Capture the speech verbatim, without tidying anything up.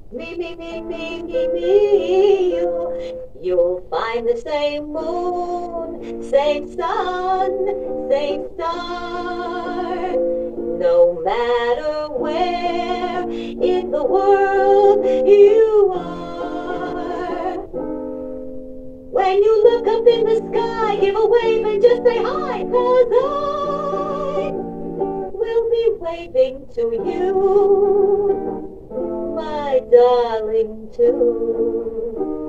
Me, me, me, me, me, me, you. You'll find the same moon, same sun, same star. No matter where in the world you are. When you look up in the sky, give a wave and just say hi, 'cause I will be waving to you, my darling, too.